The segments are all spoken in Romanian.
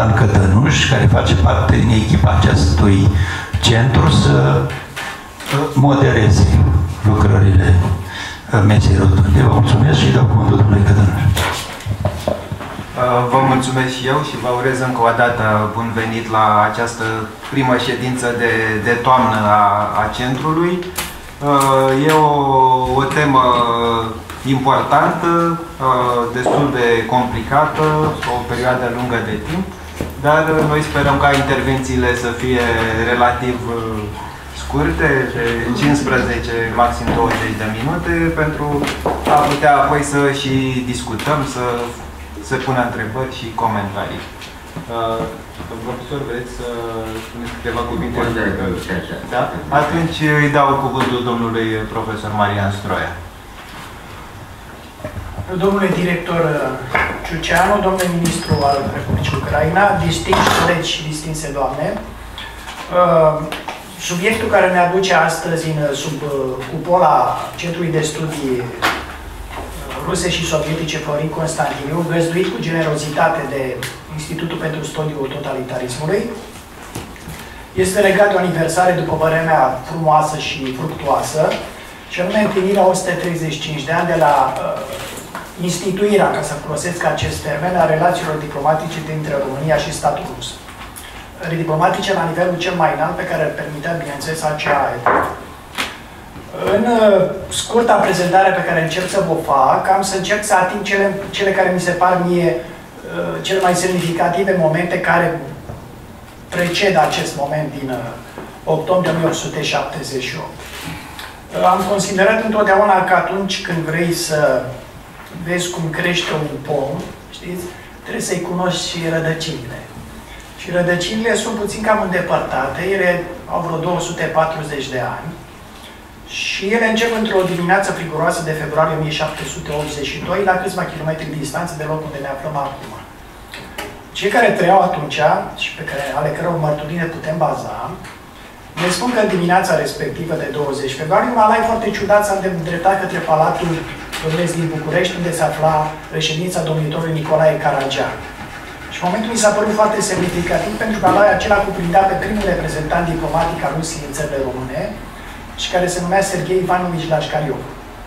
Dan Cătănuș, care face parte din echipa acestui centru, să modereze lucrările mesei rotunde. Vă mulțumesc și dau cuvântul domnului Cătănuș. Vă mulțumesc și eu și vă urez încă o dată bun venit la această primă ședință de toamnă a centrului. E o temă importantă, destul de complicată, o perioadă lungă de timp, dar noi sperăm ca intervențiile să fie relativ scurte, de 15, maxim 20 de minute, pentru a putea apoi să și discutăm, să se pună întrebări și comentarii. Domnul profesor, vreți să spuneți câteva cuvinte? Da? Atunci îi dau cuvântul domnului profesor Marian Stroia. Domnule director Ciuceanu, domnule ministru al Republicii Ucraina, distinși colegi și distinse doamne, subiectul care ne aduce astăzi sub cupola Centrului de Studii Ruse și Sovietice Florin Constantiniu, găzduit cu generozitate de Institutul pentru Studiul Totalitarismului, este legat de o aniversare, după părerea mea, frumoasă și fructuoasă, și anume împlinirea 135 de ani de la instituirea, ca să folosesc acest termen, a relațiilor diplomatice dintre România și statul rus. Diplomatice la nivelul cel mai înalt pe care îl permitea, bineînțeles, acea etapă. În scurta prezentare pe care încerc să vă fac, am să încerc să ating cele care mi se par mie cele mai semnificative momente care precedă acest moment din octombrie 1878. Am considerat întotdeauna că atunci când vrei să vezi cum crește un pom, știți, trebuie să-i cunoști și rădăcinile. Și rădăcinile sunt puțin cam îndepărtate, ele au vreo 240 de ani. Și ele încep într-o dimineață friguroasă de februarie 1782, la câțiva kilometri distanță de locul unde ne aflăm acum. Cei care trăiau atunci, și ale căror mărturii ne putem baza, ne spun că în dimineața respectivă de 20 februarie, un alai foarte ciudat s-a îndreptat către Palatul Românesc din București, unde se afla reședința domnitorului Nicolae Caragian. Și momentul mi s-a părut foarte semnificativ, pentru că alaiul acela cuprindea pe primul reprezentant diplomatic al Rusiei în țările române, și care se numea Serghei Ivanovici Lașcariov.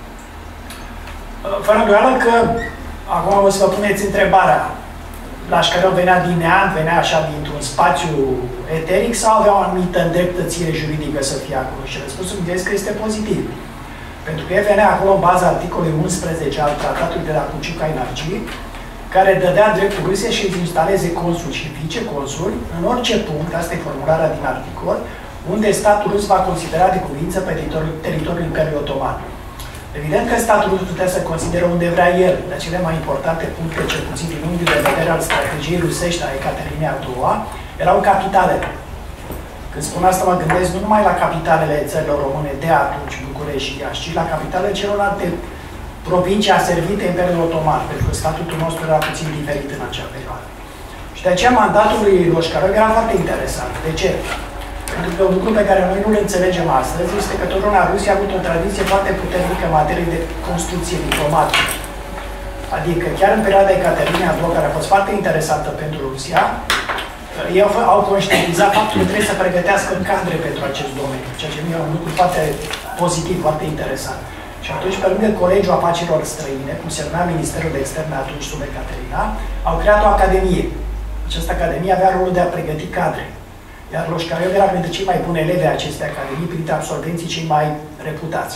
Fără îndoială că, acum o să vă puneți întrebarea, Lașcariov venea din neant, venea așa dintr-un spațiu eteric sau avea o anumită îndreptățire juridică să fie acolo? Și răspunsul mi este că este pozitiv. Pentru că el venea acolo în baza articolului 11 al tratatului de la Cuciuca-Inarcii, care dădea dreptul Rusiei și îți instaleze consul și viceconsuli în orice punct, asta e formularea din articol, unde statul rus va considera de cuvință pe teritoriul Imperiului Otoman. Evident că statul rus putea să considere unde vrea el, de cele mai importante puncte, cel puțin din unghiul de vedere al strategiei rusești a Ecaterinei a II-a, erau capitalele. Când spun asta, mă gândesc nu numai la capitalele țărilor române de atunci, București și Iași, ci la capitalele celorlalte provincii aservite Imperiului Otoman, pentru că statutul nostru era puțin diferit în acea perioadă. Și de aceea mandatul lui Lașcariov era foarte interesant. De ce? Pentru că un lucru pe care noi nu-l înțelegem astăzi este că totdeauna Rusia a avut o tradiție foarte puternică în materie de construcție diplomatică. Adică chiar în perioada Ecaterinei a II, care a fost foarte interesantă pentru Rusia, ei au conștientizat faptul că trebuie să pregătească cadre pentru acest domeniu, ceea ce mi e un lucru foarte pozitiv, foarte interesant. Și atunci, pe lângă Colegiul Afacerilor Străine, cum se numea Ministerul de Externe atunci sub Ecaterina, au creat o academie. Această academie avea rolul de a pregăti cadre. Iar Lașcariov era printre cei mai buni elevi ai acestei academii, printre absolvenții cei mai reputați.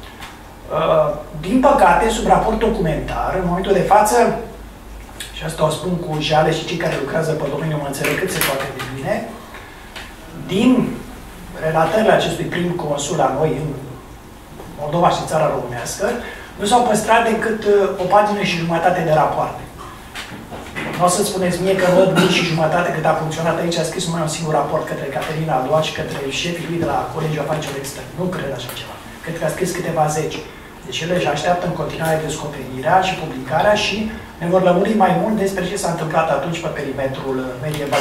Din păcate, sub raport documentar, în momentul de față, și asta o spun cu jale și cei care lucrează pe domeniu mă înțeleg cât se poate de bine, din relatările acestui prim consul la noi în Moldova și țara românească, nu s-au păstrat decât o pagină și jumătate de rapoarte. Nu o să spuneți mie că văd mii și jumătate cât a funcționat aici, a scris numai un singur raport către Ecaterina a II și către șefii lui de la Colegiul Afacerilor Externe. Nu cred așa ceva. Cred că a scris câteva zeci. Deci ele își așteaptă în continuare descoperirea și publicarea și ne vor lămuri mai mult despre ce s-a întâmplat atunci pe perimetrul medieval.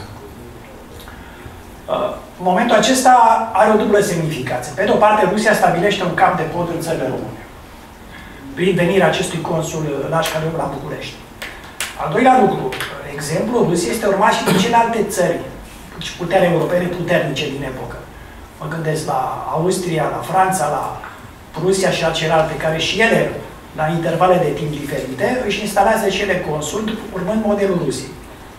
Momentul acesta are o dublă semnificație. Pe de o parte, Rusia stabilește un cap de pod în țările române, prin venirea acestui consul Lașcariov la București. Al doilea lucru, exemplu, Rusia este urmat și din celelalte țări și puteri europene puternice din epocă. Mă gândesc la Austria, la Franța, la Prusia și la celelalte, care și ele, la intervale de timp diferite, își instalează și ele consuli, urmând modelul Rusiei.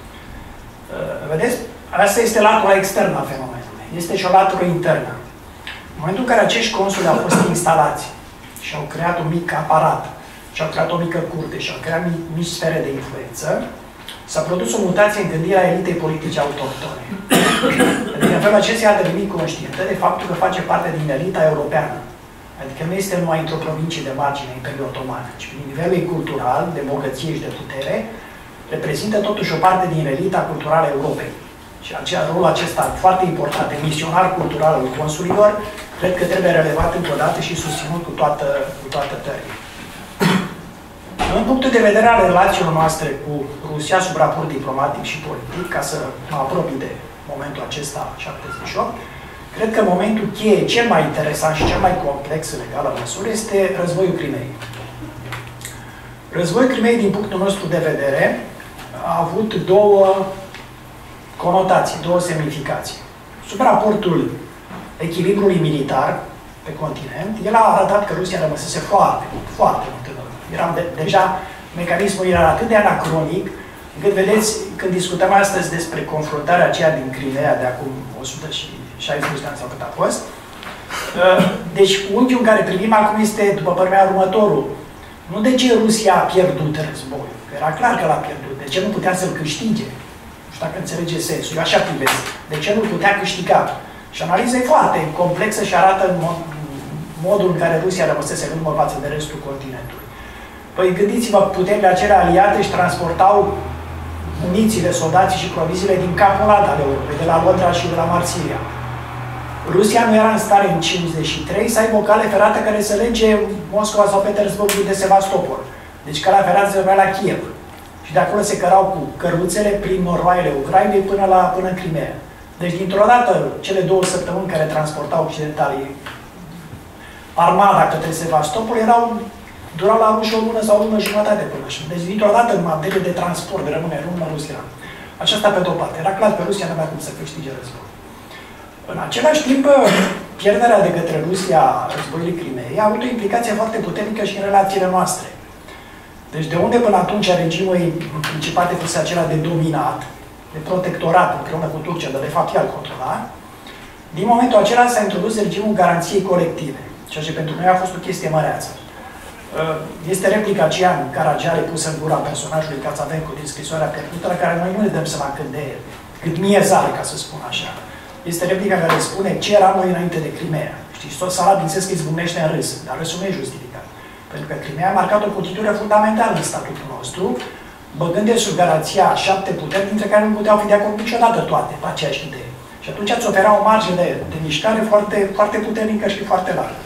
Vedeți? Asta este latura externă a fenomenului. Este și o latură internă. În momentul în care acești consuli au fost instalați și au creat un mic aparat, și au creat o mică curte, și au creat mici sfere de influență, s-a produs o mutație în gândirea elitei politice autohtone. Adică în felul acesta a devenit conștientă de faptul că face parte din elita europeană. Adică nu este numai într-o provincie de margine a Imperiului Otoman, ci prin nivelul cultural, de bogăție și de putere, reprezintă totuși o parte din elita culturală a Europei. Și rolul acesta foarte important, de misionar cultural al consulilor, cred că trebuie relevat încă o dată și susținut cu toată tăria. În punctul de vedere al relațiilor noastre cu Rusia, sub raport diplomatic și politic, ca să mă apropii de momentul acesta 78, cred că momentul cheie, cel mai interesant și cel mai complex în egală măsură, este războiul Crimeei. Războiul Crimeei, din punctul nostru de vedere, a avut două conotații, două semnificații. Sub raportul echilibrului militar pe continent, el a arătat că Rusia rămăsese foarte mult în urmă. Deja mecanismul era atât de anacronic, încât vedeți, când discutăm astăzi despre confruntarea aceea din Crimea de acum 160 de ani sau cât a fost, deci unghiul în care privim acum este, după părerea mea, următorul. Nu de ce Rusia a pierdut războiul, că era clar că l-a pierdut, de ce nu putea să-l câștige? Nu știu dacă înțelege sensul, eu așa privesc. De ce nu putea câștiga? Și analiza e foarte complexă și arată în modul în care Rusia rămăsese în urmă față de restul continentului. Păi gândiți-vă, puterile acelea aliate își transportau munițiile, soldații și proviziile din capul lat ale Europei, de la Londra și de la Marsilia. Rusia nu era în stare în 1953 să aibă o cale ferată care să lege Moscova sau Petersburgul de Sevastopol. Deci calea ferată se la Kiev. Și de acolo se cărau cu căruțele prin noroaiele Ucrainei până în Crimea. Deci, dintr-o dată, cele 2 săptămâni care transportau occidentalii armada către Sevastopol durau la ușă o lună sau o lună jumătate până așa. Deci, dintr-o dată, în materie de transport, de rămâne în urmă Rusia. Aceasta pe de-o parte. Era clar că Rusia nu avea cum să câștige război. În același timp, pierderea de către Rusia războiului Crimeei a avut o implicație foarte puternică și în relațiile noastre. Deci, de unde până atunci regimul în Principate fusese acela de dominat, de protectorat împreună cu Turcia, dar de fapt el controla, din momentul acela s-a introdus regimul garanției colective, ceea ce pentru noi a fost o chestie măreață. Este replica aceea în Caragiale pusă în gura personajului Cațavencu din Scrisoarea pierdută, la care noi nu ne dăm seama cât miezare, ca să spun așa. Este replica care spune ce eram noi înainte de Crimea. Știți, tot sala din Seschi izbucnește în râs, dar râsul nu e justificat. Pentru că Crimea a marcat o cotitură fundamentală în statutul nostru, băgând de sub garanția 7 puteri, dintre care nu puteau fi de acord niciodată toate, pe aceeași idee. Și atunci îți ofera o marjă de mișcare foarte puternică și foarte largă.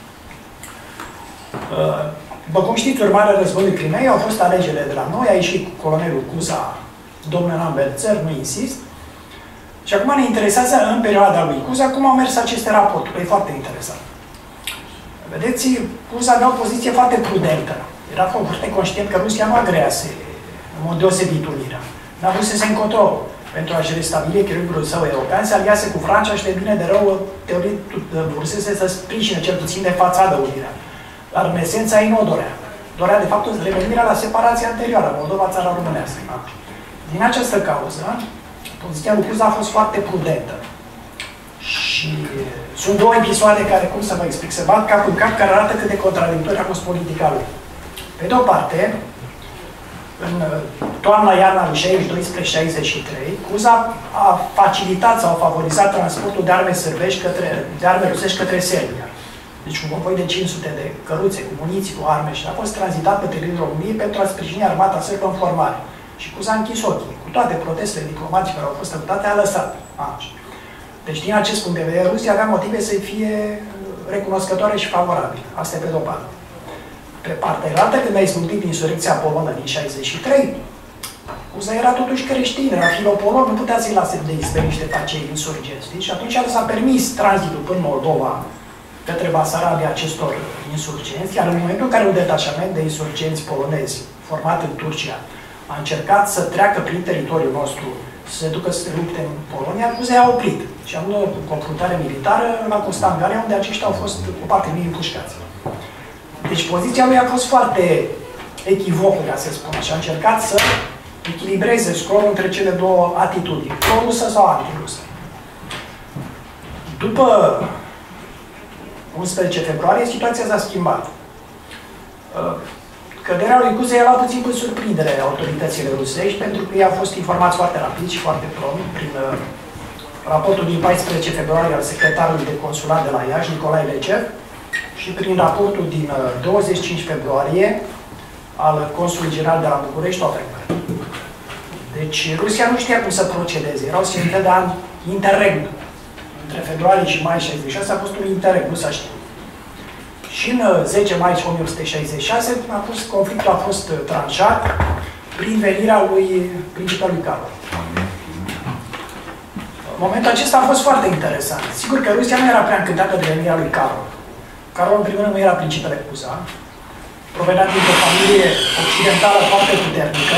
După cum știți, urmarea războiului Crimei au fost alegerile de la noi, a ieșit colonelul Cuza, domnul Ambelțăr, nu insist. Și acum ne interesează, în perioada lui Cuza, cum au mers aceste raporturi. E foarte interesant. Vedeți, Cuza avea o poziție foarte prudentă. Era foarte conștient că Rusia nu agrease în mod deosebit unirea. N-a vrut să se încotro pentru a-și restabili echilibrul său european, se aliase cu Franța și de bine de rău, teorie, vrusese să sprijine cel puțin de fațadă unirea. Dar în esența ei nu o dorea. Dorea, de fapt, revenirea la separația anterioară, Moldova-țara românească. Din această cauză, poziția lui Cuza a fost foarte prudentă. Și sunt 2 episoade care, cum să vă explic, se bat cap în cap, care arată cât de contradictorie a fost politica lui. Pe de o parte, în toamna-iarna lui 62 spre 63, Cuza a facilitat sau a favorizat transportul de arme rusești către Serbia. Deci un convoi de 500 de căruțe cu muniții, cu arme și a fost tranzitat pe teritoriul României pentru a sprijini armata sârbă în formare. Și Cuza a închis ochii. Cu toate protestele diplomatice care au fost făcute, a lăsat. Deci, din acest punct de vedere, Rusia avea motive să fie recunoscătoare și favorabile. Asta e pe de-o parte. Pe partea altă, când a izbucnit insurecția polonă din 63, Cuza era totuși creștin, era filopolon, nu putea să-i lase de izberiște pe acei insurgenți. Și atunci s-a permis tranzitul până Moldova către Basarabia acestor insurgenți, iar în momentul în care un detașament de insurgenți polonezi format în Turcia a încercat să treacă prin teritoriul nostru, să se ducă să se lupte în Polonia, Guzea a oprit. Și am luat o confruntare militară la Constanța, unde aceștia au fost cu parte mii împușcați. Deci poziția lui a fost foarte echivocă, ca să spun așa. A încercat să echilibreze scorul între cele două atitudini, pro-rusă sau anti-rusă. După 11 februarie, situația s-a schimbat. Căderea lui Guzea a luat puțin cu surprindere autoritățile rusești, pentru că ei au fost informați foarte rapid și foarte prompt prin raportul din 14 februarie al secretarului de consulat de la Iași, Nicolae Lecev, și prin raportul din 25 februarie al consulului general de la București, Ottengard. Deci Rusia nu știa cum să procedeze. Erau simte de an interregnum. Între februarie și mai 66 a fost un interregnum, nu s-a știut. Și în 10 mai 1866 conflictul a fost tranșat prin venirea lui principelui Carol. Momentul acesta a fost foarte interesant. Sigur că Rusia nu era prea încântată de venirea lui Carol. Carol, în primul rând, nu era principele Cuza, provenea dintr-o familie occidentală foarte puternică.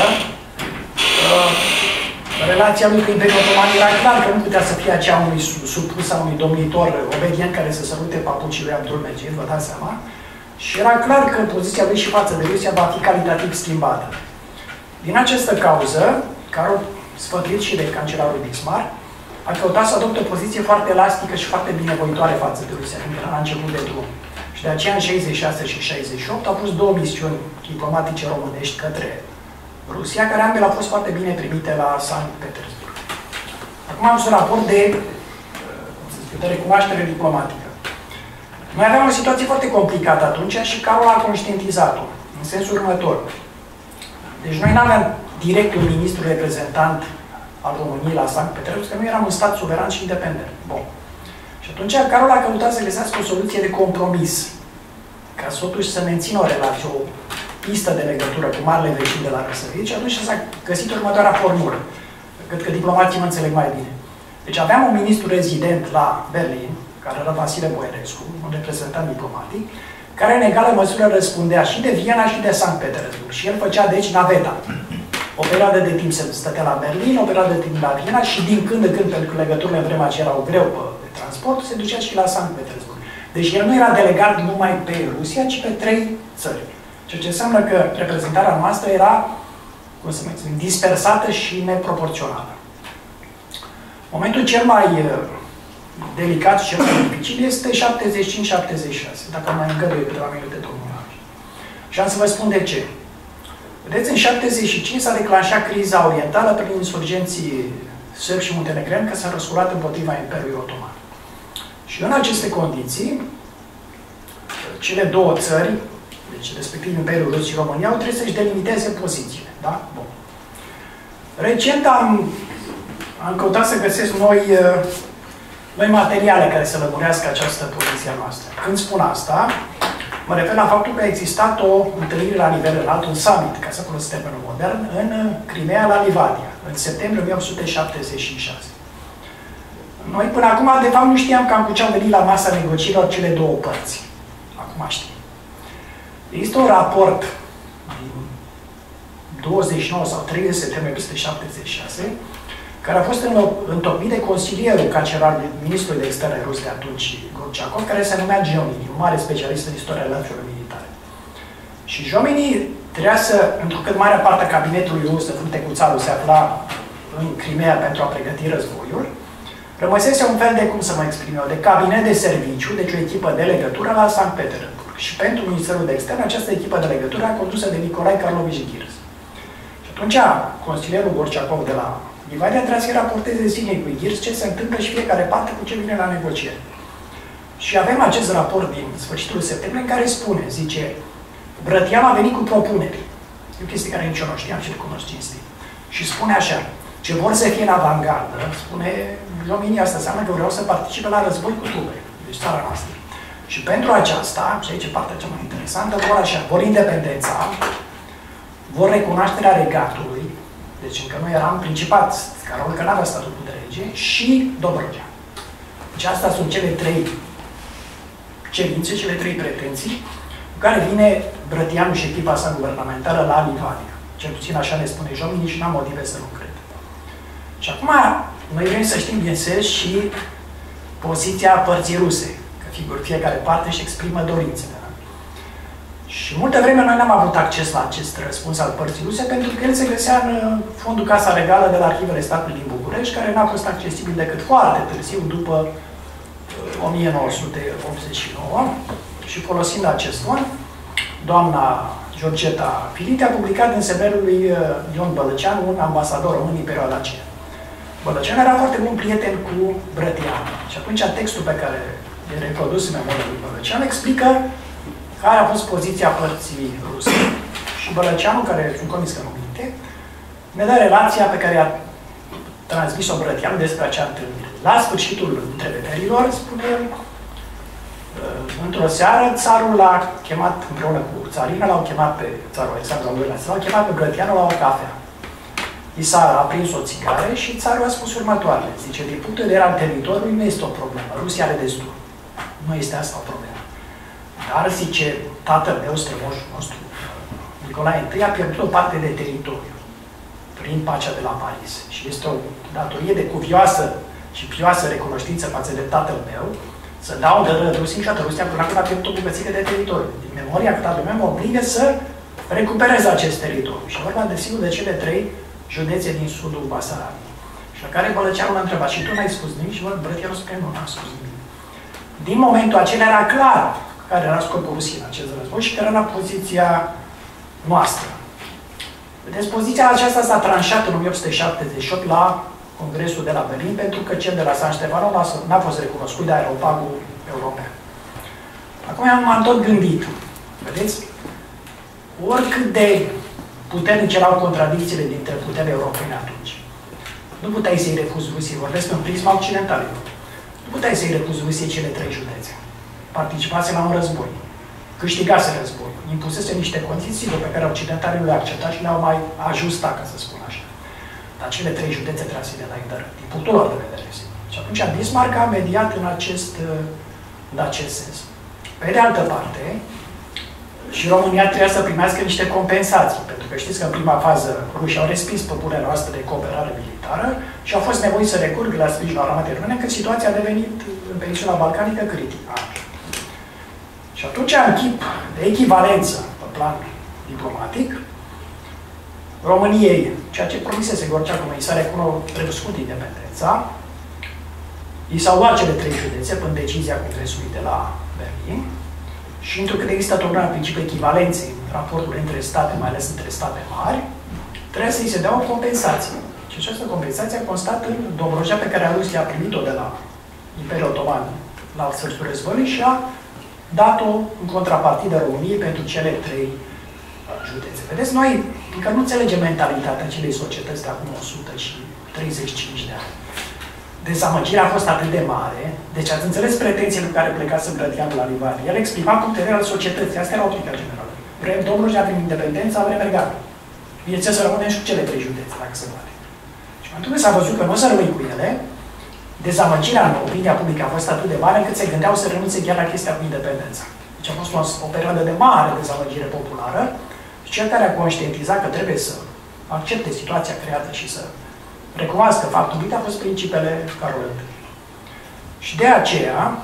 Relația lui cu Imperiul Otoman era clar că nu putea să fie aceea unui supus sau unui domnitor obedient care să sărute papucii lui Abdulmecid, vă dați seama. Și era clar că poziția lui și față de Rusia va fi calitativ schimbată. Din această cauză, Carol, sfătuit și de cancelarul Bismarck, a căutat să adopte o poziție foarte elastică și foarte binevoitoare față de Rusia, când era la început de drum. Și de aceea, în 66 și 68, au pus două misiuni diplomatice românești către Rusia, care ambele au fost foarte bine primite la Sankt Petersburg. Acum am un raport de recunoaștere diplomatică. Noi aveam o situație foarte complicată atunci și Carol a conștientizat-o, în sensul următor. Deci noi nu aveam direct un ministru reprezentant al României la Sankt Petersburg, că nu eram un stat suveran și independent. Bun. Și atunci Carol a căutat să găsească o soluție de compromis, ca să totuși să mențină o relație, o pistă de legătură cu marele vecin de la răsărit, și atunci s-a găsit următoarea formulă. Cred că diplomații mă înțeleg mai bine. Deci aveam un ministru rezident la Berlin, care era Vasile Boierescu, un reprezentant diplomatic, care în egală măsură răspundea și de Viena și de Sankt Petersburg. Și el făcea, deci, naveta. O perioadă de timp se stătea la Berlin, o perioadă de timp la Viena și din când în când, pentru că legăturile în vremea aceea erau greu pe transport, se ducea și la Sankt Petersburg. Deci el nu era delegat numai pe Rusia, ci pe 3 țări. Ceea ce înseamnă că reprezentarea noastră era, cum să mai spun, dispersată și neproporțională. Momentul cel mai delicat și cel mai dificil este 75-76, dacă mai îngăduie câteva minute, domnul Alex. Și am să vă spun de ce. Vedeți, în 75 s-a declanșat criza orientală prin insurgenții sârbi și muntenegreni, că s-a răsculat împotriva Imperiului Otoman. Și în aceste condiții, cele două țări, deci respectiv Imperiul Rus și România, au trebuit să-și delimiteze pozițiile. Da? Bun. Recent am căutat să găsesc noi materiale care să lămurească această poziție noastră. Când spun asta, mă refer la faptul că a existat o întâlnire la nivel înalt, un summit, ca să folosesc termenul modern, în Crimea, la Livadia, în septembrie 1876. Noi până acum, de fapt, nu știam cam cu ce au venit la masa negocierilor cele două părți. Acum știm. Există un raport din 29 sau 30 septembrie 1876, care a fost întocmit de consilierul cancelarului ministrului de externe rus de atunci, Gorciakov, care se numea Jomini, un mare specialist în istoria relațiilor militare. Și Jomini trebuia să, întrucât marea parte a cabinetului rus, Fruntecuțarul, se afla în Crimea pentru a pregăti războiul, rămăsese un fel de, cum să mă exprim eu, de cabinet de serviciu, deci o echipă de legătură la Sankt Petersburg. Și pentru Ministerul de Externe, această echipă de legătură a condusă de Nicolae Karlovici Ghirs. Și atunci, consilierul Gorciakov de la Livadia trebuia să-i raporteze zilnic cu Ghirs ce se întâmplă și fiecare parte cu ce vine la negocieri. Și avem acest raport din sfârșitul septembrie în care spune, zice, Brătian a venit cu propuneri. E o chestie care nici eu nu știam și le cunosc cinstit. Și spune așa, ce vor să fie în avangardă, spune Jomini, asta înseamnă că vreau să participe la război cu trupe, deci țara noastră. Și pentru aceasta, și aici e partea cea mai interesantă, vor independența, vor recunoașterea regatului, deci încă nu eram principați, Carol că n-avea statutul de rege, și Dobrogea. Deci astea sunt cele 3 cerințe, cele 3 pretenții, cu care vine Brătianu și echipa sa guvernamentală la Livadia. Cel puțin așa ne spune Jomini și n-am motive să nu cred. Și acum, noi vrem să știm, bineînțeles, și poziția părții ruse, că fiecare parte își exprimă dorințele. Și multă vreme noi n-am avut acces la acest răspuns al părții ruse, pentru că el se găsea în fondul Casa Regală de la Arhivele Statului din București, care n-a fost accesibil decât foarte târziu, după 1989. Și folosind acest fond, doamna Georgeta Filite a publicat în semerul lui Ion Bălăceanu, un ambasador român în perioada aceea. Bălăceanu era foarte bun prieten cu Brătianu. Și atunci textul pe care e reprodus în memoria lui Bălăceanu explică care a fost poziția părții ruse. Și Bălăceanu, care sunt convins că nu minte, ne dă relația pe care a transmis-o Brătianu despre acea întâlnire. La sfârșitul întrevederilor, spune el, într-o seară, țarul l-a chemat împreună cu țarina, l-au chemat pe țarul Alexandru al II-lea, l-au chemat pe Brătianu la o cafea. I s-a aprins o țigară și țarul a spus următoarele. Zice, din punct de vedere al teritoriului nu este o problemă. Rusia are destul. Nu este asta o problemă. Dar, zice, tatăl meu, strămoșul nostru, Nicolae I, a pierdut o parte de teritoriu prin pacea de la Paris. Și este o datorie de cuvioasă și pioasă recunoștință față de tatăl meu să dau de Rusia, niciodată Rusia până acum a pierdut o bucățică de teritoriu. Din memoria că tatăl meu mă obligă să recuperez acest teritoriu. Și vorba, desigur, de cele 3 județe din sudul Basarabiei. Și la care Bălăceanu l-a întrebat, și tu n-ai spus nimic? Și Brătianu spune, nu, n-am spus nimic. Din momentul acela era clar care era scopul Rusiei în acest război și care era poziția noastră. Vedeți, poziția aceasta s-a tranșat în 1878 la Congresul de la Berlin, pentru că cel de la San Stefano n-a fost recunoscut de Aeropagul european. Acum m-am tot gândit, vedeți? Oricât de puternice erau contradicțiile dintre puterile europene atunci. Nu puteai să-i refuzi Rusiei, vorbesc în prisma occidentalilor. Nu puteai să-i refuzi Rusiei cele 3 județe. Participase la un război. Câștigase război. Impusese niște condiții pe care occidentalii le-au acceptat și le-au mai ajustat, ca să spun așa. Dar cele 3 județe trebuie să le dai dără, din punctul lor de vedere. Și atunci Bismarck a mediat în acest sens. Pe de altă parte, și România trebuia să primească niște compensații, pentru că știți că în prima fază rușii au respins propunerea noastră de cooperare militară și au fost nevoiți să recurgă la sprijinul armatei române, când situația a devenit în peninsula balcanică critică. Și atunci, în chip de echivalență pe plan diplomatic, României, ceea ce promisese Gorcea Comănii, s-a recunoscut independența, i s-au luat cele 3 județe până decizia Congresului de la Berlin și întrucât există totdeauna principiul echivalenței în raportul între state, mai ales între state mari, trebuie să îi se dea o compensație. Și această compensație a constat în Dobrogea pe care Rusia a primit-o de la Imperiul Otoman la sfârșitul războiului și a dat-o în contrapartidă României pentru cele 3 județe. Vedeți, noi încă nu înțelegem mentalitatea acelei societăți de acum 135 de ani. Dezamăgirea a fost atât de mare, deci ați înțeles pretențiile cu care plecase Brătianu la Livarnie. El exprima punctul de vedere al societății, asta era optica generală. Vrem Dobrogea, avem independența, vrem Regatul. Bineînțeles, să rămânem și cu cele 3 județe, dacă se poate. Și pentru că s-a văzut că nu o să rămâi cu ele, dezamăgirea în opinia publică a fost atât de mare încât se gândeau să renunțe chiar la chestia cu independența. Deci a fost o perioadă de mare dezamăgire populară și cel care a conștientizat că trebuie să accepte situația creată și să recunoască faptul că a fost principele Carol I. Și de aceea,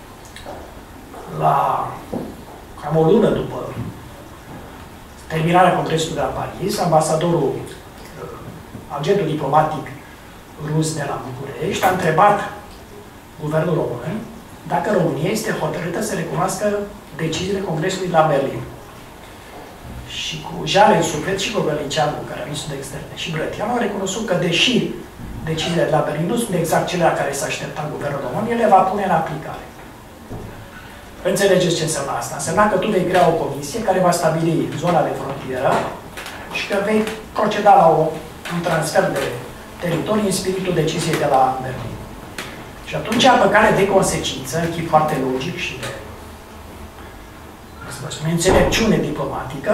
la cam o lună după terminarea Congresului de la Paris, ambasadorul, agentul diplomatic rus de la București, a întrebat guvernul român dacă România este hotărâtă să recunoască deciziile Congresului de la Berlin. Și cu jale în suflet și Gogălniceanu, care a ministrul de externe, și Brătianu au recunoscut că, deși deciziile de la Berlin nu sunt exact cele la care s-a așteptat guvernul român, ele va pune în aplicare. Înțelegeți ce înseamnă asta? Înseamnă că tu vei crea o comisie care va stabili zona de frontieră și că vei proceda la un transfer de teritorii în spiritul deciziei de la Berlin. Și atunci, pe cale de consecință, în chip foarte logic și de înțelepciune diplomatică,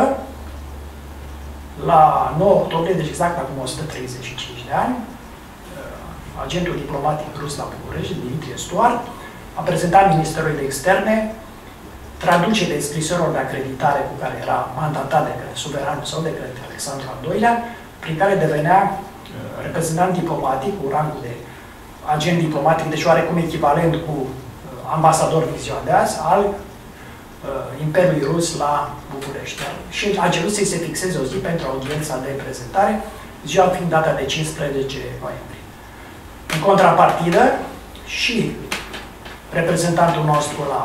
la 9 octombrie, deci exact acum 135 de ani, agentul diplomatic rus la București, Dimitrie Stuart, a prezentat Ministerului de Externe traducerea scrisorilor de acreditare cu care era mandatat de către suveranul sau de către Alexandru al II-lea, prin care devenea reprezentant diplomatic cu rangul de agent diplomatic, deci oarecum echivalent cu ambasador în ziua de azi, al Imperiului Rus la București. Și a cerut să-i se fixeze o zi pentru audiența de prezentare, ziua fiind data de 15 noiembrie. În contrapartidă, și reprezentantul nostru la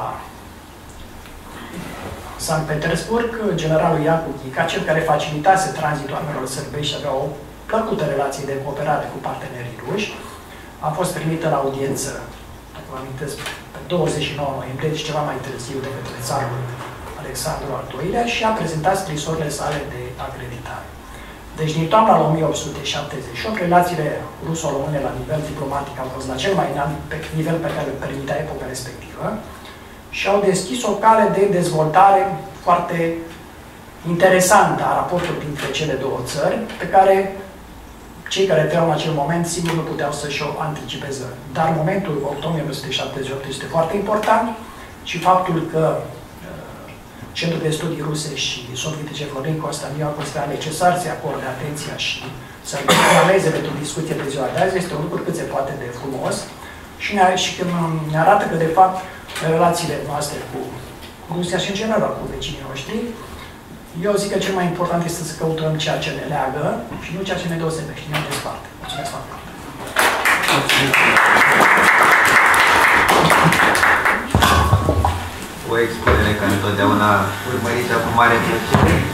Sankt Petersburg, generalul Iancu Ghica, cel care facilitase tranzitul armelor sărbești și avea o plăcută relație de cooperare cu partenerii ruși, a fost primită la audiență, dacă vă amintesc, pe 29 noiembrie, deci ceva mai târziu de către țarul Alexandru al II-lea și a prezentat scrisorile sale de acreditare. Deci, din toamna la 1878, relațiile ruso-române la nivel diplomatic au fost la cel mai înalt nivel pe care îl permitea epoca respectivă și au deschis o cale de dezvoltare foarte interesantă a raportului dintre cele două țări, pe care cei care trăiau în acel moment, sigur, nu puteau să-și o anticipeze. Dar momentul octombrie 1978 este foarte important și faptul că Centrul de Studii Ruse și Sovietice Florin Constantin a considerat necesar să-i acorde atenția și să-l programeze pentru discuție de ziua de azi, este un lucru cât se poate de frumos și când ne arată că, de fapt, relațiile noastre cu Rusia și, în general, cu vecinii noștri, eu zic că cel mai important este să căutăm ceea ce ne leagă și nu ceea ce ne deosebește, ne desparte. Mulțumesc foarte mult! O expunere care întotdeauna urmărită cu mare plăcere.